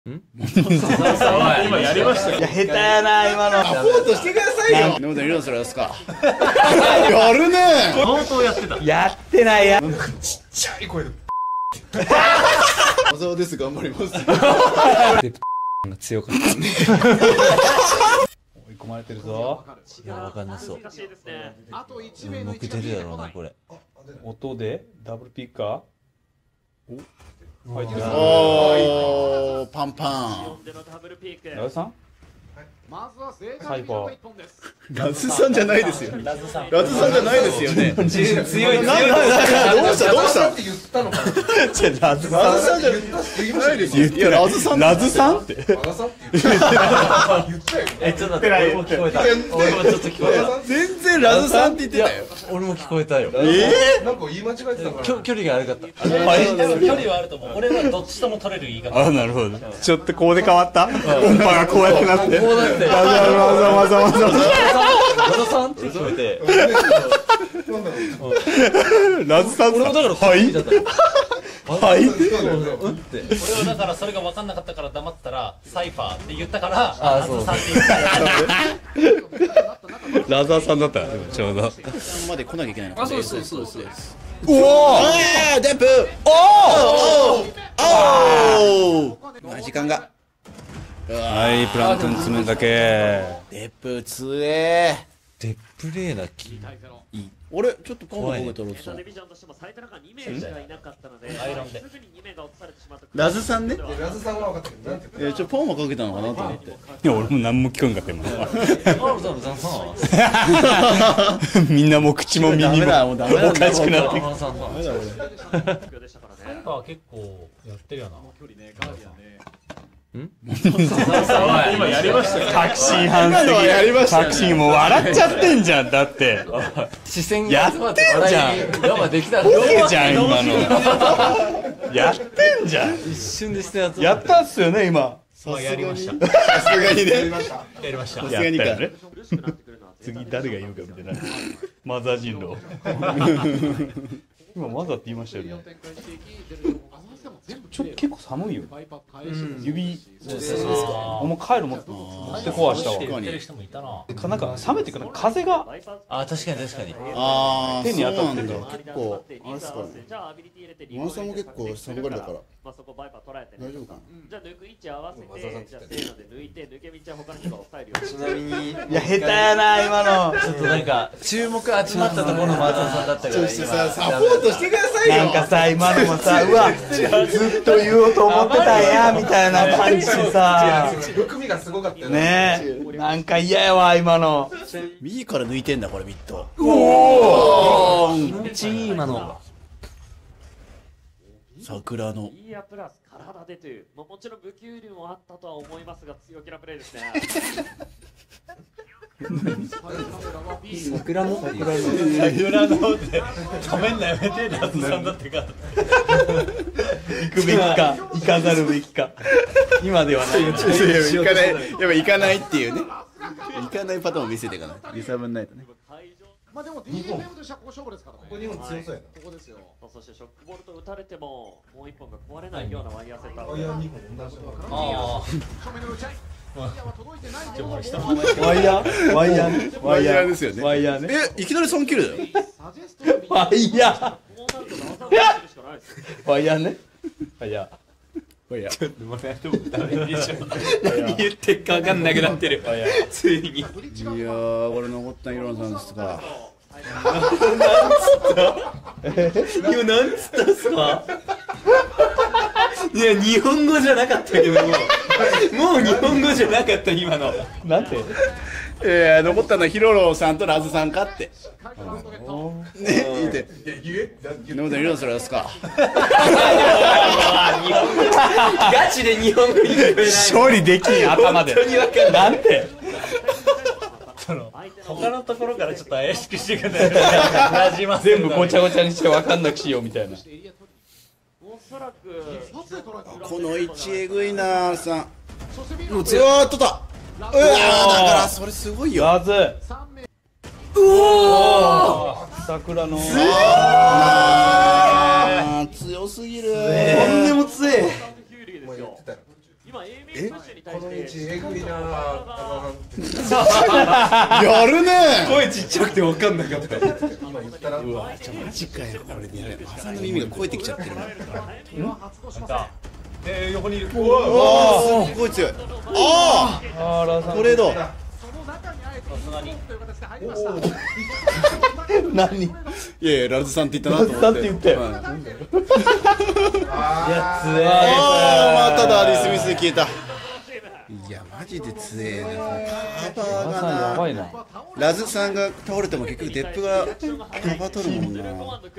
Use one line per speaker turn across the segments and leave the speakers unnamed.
今やりましたよ。いや、下手やな、今の。サポートしてくださいよ。ノートリロースラですか。やるね。
相当やってた。
やってないや。
ちっちゃい声で。小沢です、頑張ります。
が強かった。追い込まれてるぞ。
いや、わかんなそう。僕出るだろうな、これ。
音でダブルピッカー。
おー、パンパン。
ラズさん？サイファー。
ラズさんじゃないですよ。ラズさんじゃないですよね。
強い。
どうした
って言ったのかな。
ラズ
ラズさんじゃないですよ。いや、ラズさん。
ラズさんって。
ラズさんって言ったよ。
ちょっと待って、俺も聞こえた。俺もちょっと聞こえた。
全然ラズさんって言ってたよ。
俺も聞こえたよ。
なんか言い間違えてたから。
距離が悪かった。
距離はあると思う。俺はどっちとも取れる言い方。
あ、なるほど。ちょっとこうで変わった。音波がこうやってなって。
こうなって。
わざわざ。
ラズさんって聞こえて。
ラズさん。
俺もだから
はい。はい。
俺はだからそれが分かんなかったから黙ってたらサイファーって言ったからラズさんって言った。
ラザーさんだった。ちょうど。
まで来なきゃいけないの。
あ、そうです。
おお。
デップ。おお。時間が。
はい、プランクン詰めだけ。
デップ強え。
デプレーな気。
俺ちょっと今度僕とロスさん。ラズさんね。
ラズさんは分かったけど、なんて言った。
ポンもかけたのかなと思って。
いや、俺も何も聞こえんかった今。みんなもう口も耳もおかしくなってきた。
サイファーは結構やってるよな。
今やりましたよ。確信犯すぎ。確信もう笑っちゃってんじゃん。だって
視線
やってんじゃん。
我慢できた。
ボケじゃん今の。やってんじゃん。
一瞬でしたやつ。
やったっすよね今。
やりました。
さすがにね。
やりました。
さすがにか。
次誰が言うかみたいな。マザー人狼。今マザーって言いましたよね。結構寒いよ。指もう帰る持って壊したわ。なんか冷めてくる風が。
あ、確かに。
ああ、
手に当たってる。
結構あれですかね。マナさんも結構寒がりだから。大丈夫かな。
じゃあ抜く位置合わせて、じゃあせーので抜いて抜け道は他の人が抑えるよ。
ちなみに、
いや下手やな今の。
ちょっとなんか注目集まったところの松田さんだったから。
サポートしてくださいよ。
なんかさ今のもさ、うわずっと言おうと思ってたんやみたいな感じでさ。
含みがすごかったよ
ねえ、なんか嫌やわ今の。
右から抜いてんだこれミット。
おお。
気持ちいい今の。
桜の。
イヤプラス体でという、もちろん武器流もあったとは思いますが強気なプレーですね。
桜のって
止めんなやめてラズさんだってか。
行くべきか行かざるべきか。今ではない。
行かない、やっぱ行かないっていうね。行かないパターンを見せていかない。揺さぶんないとね。
まあでも DFM としては好勝負ですからね。ここ日本強そうやな。ここですよ。
そしてショックボールと打たれてももう一本が壊れないようなワイヤーセッター。
ワイヤー2本同じのかな。
あ
正面の打ち合い。ワイヤーは届いてない。
ワイヤーワイヤー
ワイヤーですよね。
ワイヤーね。
いきなり3キルだよ。
ワイヤー
こうなると技をかけるしかないですよ。
ワイヤーね。ワイヤー。
ワイヤー。
何言ってっか分かんなくなってる。ついに。
いやー、これ残ったヒロさんですか。
今なんつったっすか。いや日本語じゃなかったけどもう日本語じゃなかった今の。なんて。
残ったのはヒロロさんとラズさんかって。ね、言って。ノートヒロさんですか。
ガチで日本語に聞こえない。処理できん頭で。なんて。
他のところからちょっと怪しくしてくれない。なじませ
全部ごちゃごちゃにして分かんなくしようみたいな。
おそらく
この位置えぐいなーさん。うわーっとった。だからそれすごいよ。
ラズ。うおー。桜の。
強すぎる。
とんでも強い。
今 A メインプッシュに対して
えぐいな
やるね
声ちっちゃくて分かんなかった
今言ったら
うわマジかよ俺ねマサの耳が超えてきちゃってるな
横にいる。
おおすごい強いああトレード何いやいやラズさんって言ったなと思ってラズさんって言ったよまたダーディ・スミスで消えたいやマジで強えなカバーがな
やばいな
ラズさんが倒れても結局デップがカバー取るもんな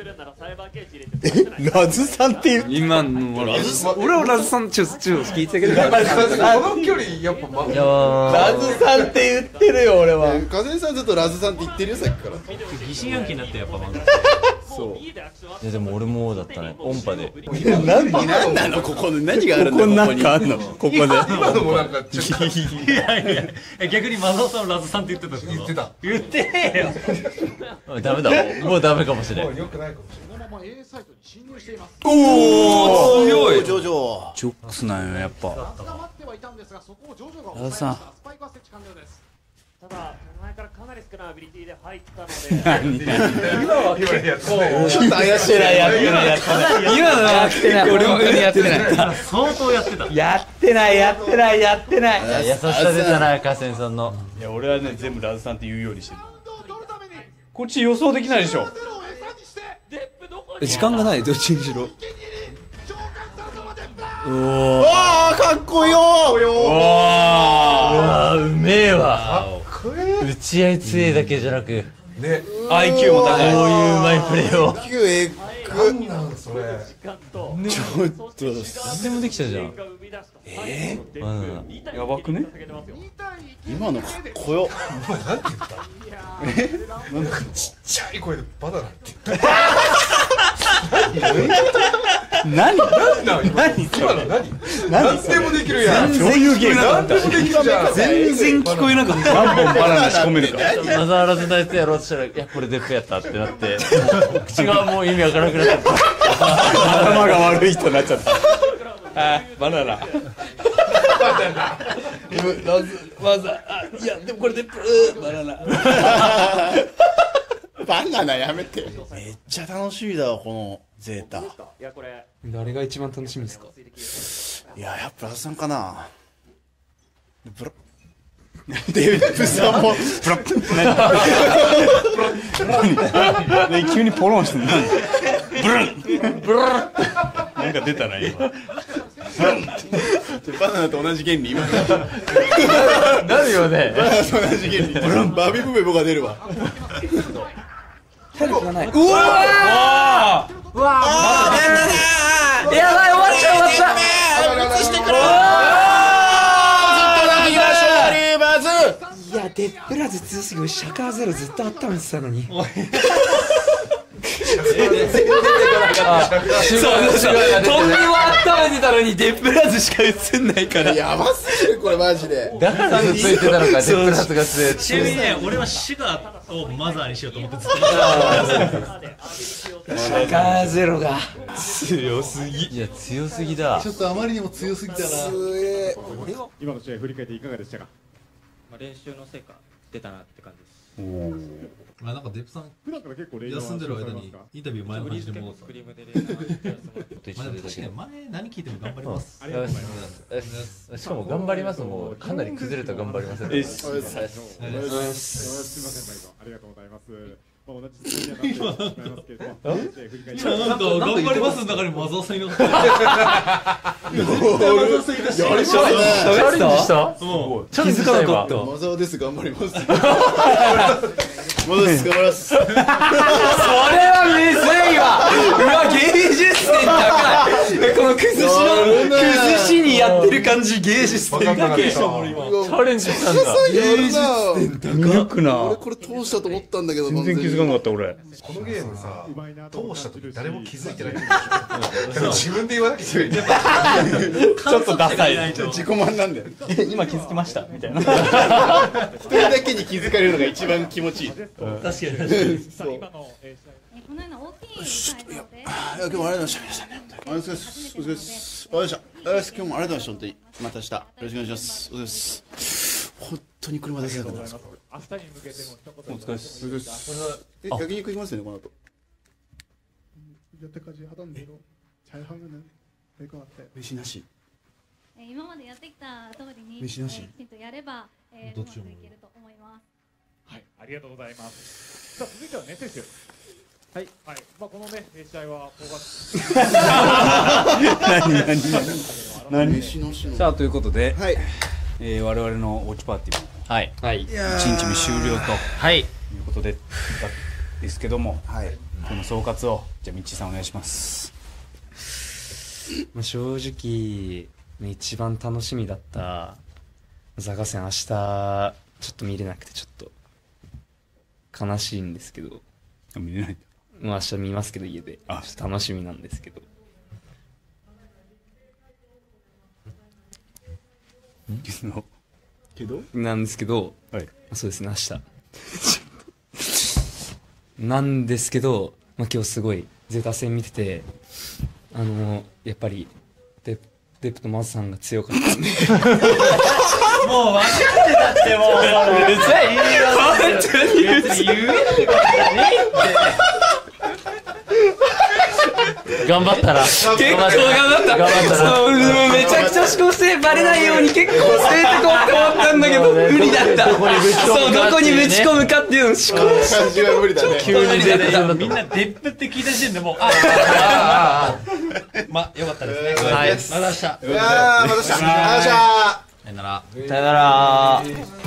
ラズさんって言う
今のラズさん俺はラズさんちょっと聞いてたけど
この距離やっぱ
いや
ラズさんって言ってるよ俺は風さんずっとラズさんって言ってるよさっきから
疑心暗鬼になってやっぱ漫画。
そう
いやでも俺もだったね音波で
何なのここで何があるんだここなんかあんのここで
今のもなんかちょっと
いやいや逆にマサオさんラズさんって言ってた。
言ってた
言ってねえよ。
ダメだもうダメかもしれん
よくないかもし
そのまま A サイトに侵入しています
おお
強い
ジョジョジョックスなんよやっぱ
捕まってはいたんですがそこをジョジョが
ラズさん
スパイクは設置完了です
ただ手前からかなり少ないアビリティで入ったので
今は結構
ちょっと怪しいなやってないやってない
今のやってない俺もやってない
相当やってた。
やってないやってないやってない優しさ出たな河川さんの
いや俺はね全部ラズさんって言うようにしてる
ラウンドを取るために
こっち予想できないでしょ
ゼロを餌にして
デップどこに
時間がないどっちにしろ
召喚されたまで
わあかっこよー
うわうめえわ打ち合い強いだけじゃなく
ね
IQ も高い
こういううまいプレーを
IQ エッグ
なんそれ
時間と
ちょっと
何でもできたじゃん
が生み出した
やばくね今のかっこよ
ちっちゃい声でバナナって
何
今の何何でもできるやん
どういうゲーム
何でもできるじゃん
全然聞こえなかった
何本バナナ仕込めるか
わざわざ大体やろうとしたらいやこれデップやったってなって口がもう意味わからなくなっちゃった
頭が悪い人になっちゃったあバナナわざいやでもこれデップバナナバナナやめてめっちゃ楽しみだわこのゼータ
いやこれ
誰が一番楽しみですか
いややっぱラズさんかなブラデップさんもブラッ何急にポロンしてんのブルンブルンなんか出たな今バナナと同じ原理今
なるよね
バナナと同じ原理ブルンバビブベボが出るわ
体力がない
うわ
やばい終わっちゃう終わっちゃう
映してくれ
いやデップラズ強すぎるシャカーゼロずっと温めてたのに飛んでは温めてたのにデップラズしか映んないから
やばすぎるこれマジで
だからずっと言ってたのかデップラズが強い
ちなみにね俺はシガをマザーにしようと思ってずっと
シャカーゼロが強すぎいや強すぎだ
ちょっとあまりにも強すぎたな
今の試合振り返っていかがでしたか
練習の成果出たなって感じです。
なんかデップさん
普段から結構練習
休んでる間にインタビュー前の感じで戻った
クリームで練習
まあでも確かに前何聞いても頑張ります
ありがとうございます
しかも頑張りますもうかなり崩れた頑張ります
すみません毎度ありがとうございます同じ質問にはなってしまいますけれども振り返り
なんか頑張りますの中にマザーさんいなかった
やりましたね
チャレンジした
うん
気づかなかった
マザーです頑張りますマザーです頑張ります
それはむずいわうわ芸術点高いこの崩しにやってる感じ芸術点高いチャレンジしたんだ
芸術点
高くな
俺これ通したと思ったんだけど
全然気づかなかった俺
このゲームさ通した時誰も気づいてない自分で言わなきゃいけない
ちょっとダサい自己満なんだよ
今気づきましたみたいな
一人だけに気づかれるのが一番気持ちいい
確かに
さあ今の試合
このような大きい会場で。
いや今日もありがとうございました皆さんね。お疲れ様です。お疲れ様です。お疲れ様でした。今日もありがとうございました本当に。また明日よろしくお願いします。お疲れ様です。本当に車出せなかったです。
明日に向けても一言。
お疲れ様です。
焼肉行きますよねこの後。
여태까지 하던 대로 잘 하면은 될 것 같아요.
飯なし。
今までやってきた通りに
飯なし。
きちんとやればうまくいけると思います。
はい、ありがとうございます。さあ続いてはね選手。はいはい。まあこのね試合は
何
さあということで、
はい。
我々のウォッチパーティーも
はい
1日目終了と
はい
いうことでですけども、
はい。
この総括をじゃあミッチーさんお願いします。
正直一番楽しみだったザガセン明日ちょっと見れなくてちょっと悲しいんですけど、
見れない。
明日見ますけど家でちょっと楽しみなんですけど。なんですけど、
はい、
そうですね明日なんですけど、今日すごいゼータ戦見ててやっぱりデプとマズさんが強かったんで
もう分かってたってもう別に言うよ別に言えないからねって頑張ったら
結構頑張ったそうめちゃくちゃ思考してバレないように結構捨ててこうって思ったんだけど無理だったそうどこにぶち込むかっていうの思考
感じは無理だね
急に出てみんなデップって聞いた時点でもうまあよかったですねはいまた明日
また明日さよなら
さよなら
さよなら。